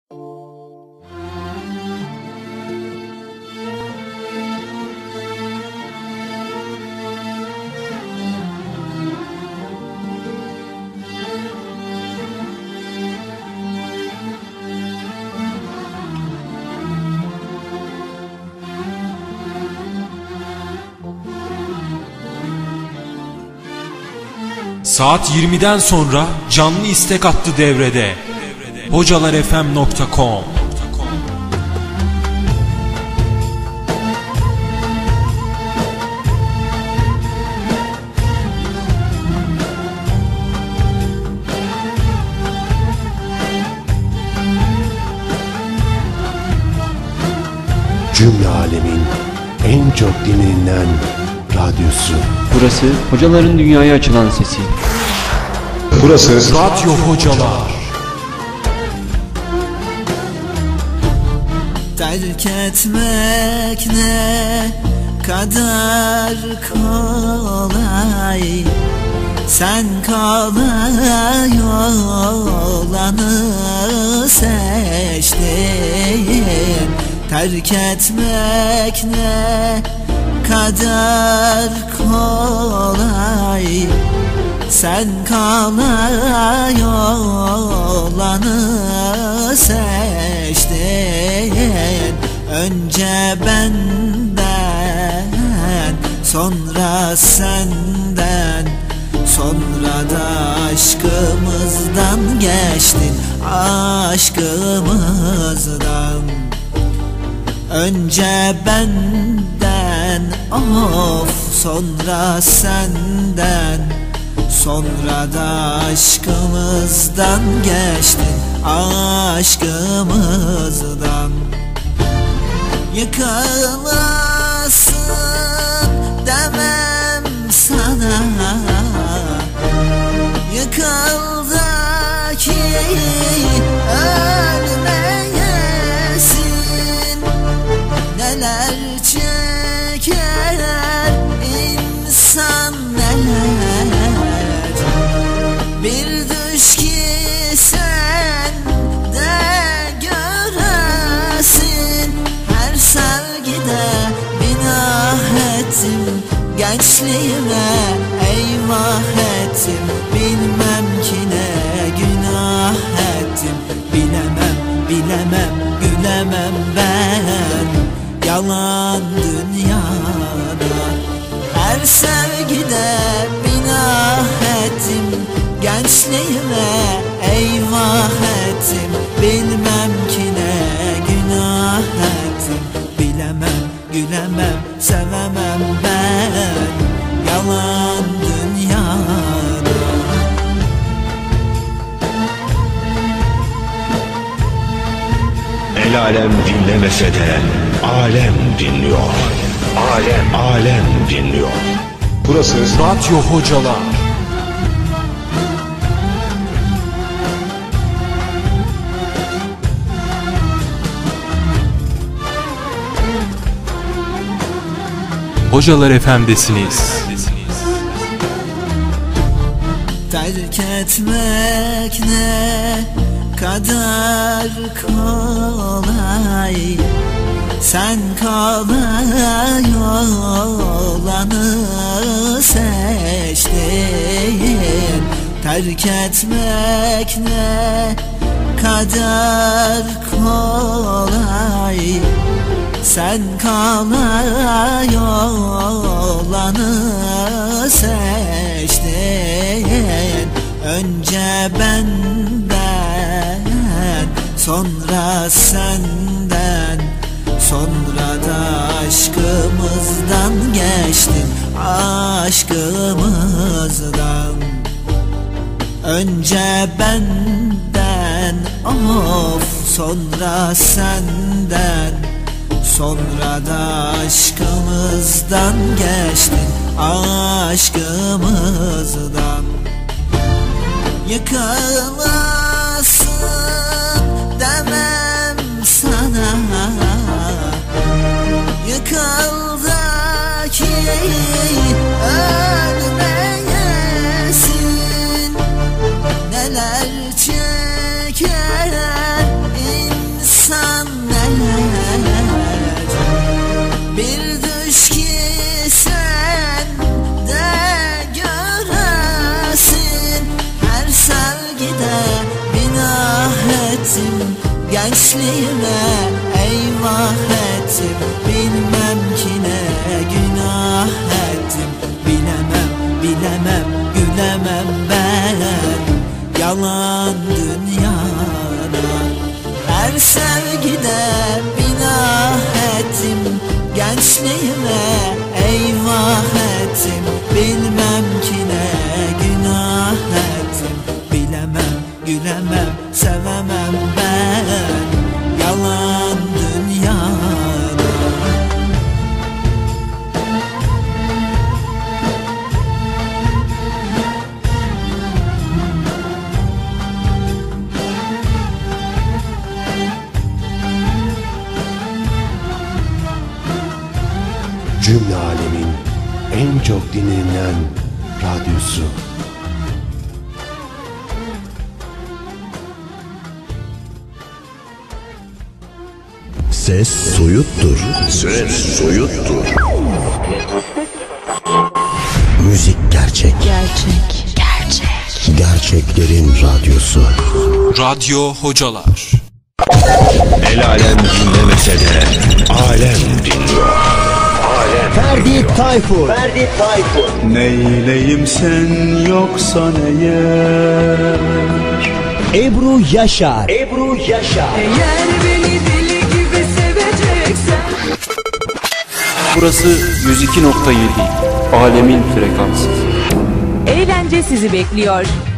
Saat 20'den sonra canlı istek attı devrede. hocalarfm.com. Cümle alemin en çok dinlenen radyosu. Burası hocaların dünyaya açılan sesi. Burası Radyo Hocalar. Terk etmek ne kadar kolay, sen kolay olanı seçtin. Terk etmek ne kadar kolay, sen kolay olanı seçtin. Önce benden, sonra senden, sonra da aşkımızdan geçtin, aşkımızdan. Önce benden, of, sonra senden, sonra da aşkımızdan geçtin, aşkımızdan. Yıkılasın demem sana, yıkıldı ki ölmeyesin. Neler çeker insan, neler. Bir düş ki sen de göresin. Her sevgide binah ettim, gençliğime eyvah ettim. Bilmem ki ne günah ettim. Bilemem, bilemem, gülemem ben yalan dünyada. Her sevgide binah ettim, gençliğime eyvah ettim. Bilmem ki ne günah ettim. Bilemem, gülemem, sevemem ben yalan dünyada. el alem dinlemese de alem dinliyor. Alem dinliyor. Burası Radyo Hocalar. Hocalar FM'desiniz. Terk etmek ne kadar kolay, sen kolay olanı seçtin. Terk etmek ne kadar kolay, sen kolay olanı seçtin. Önce benden, sonra senden, sonra da aşkımızdan geçtin, aşkımızdan. Önce benden, of, sonra senden, sonra da aşkımızdan geçtin, aşkımızdan. Yıkılasın demem sana, yıkıldı ki ölmeyesin. Neler çeker gençliğime eyvah ettim. Bilmem ki ne günah ettim. Bilemem, bilemem, gülemem ben yalan dünyada. Her sevgide binah ettim. Gençliğime eyvah ettim. Bilmem ki ne günah ettim. Bilemem, gülemem, sevemem ben yalan dünyada. Cümle alemin en çok dinlenen radyosu. Ses soyuttur. Ses soyuttur. Müzik gerçek. Gerçek. Gerçek. Gerçeklerin radyosu. Radyo Hocalar. El alem dinlemese de alem dinliyor. Ferdi Tayfur. Neyleyim sen yoksan eğer. Ebru Yaşar. Eğer beni deli gibi seveceksen. Burası 102.7 Alemin frekansı. Eğlence sizi bekliyor.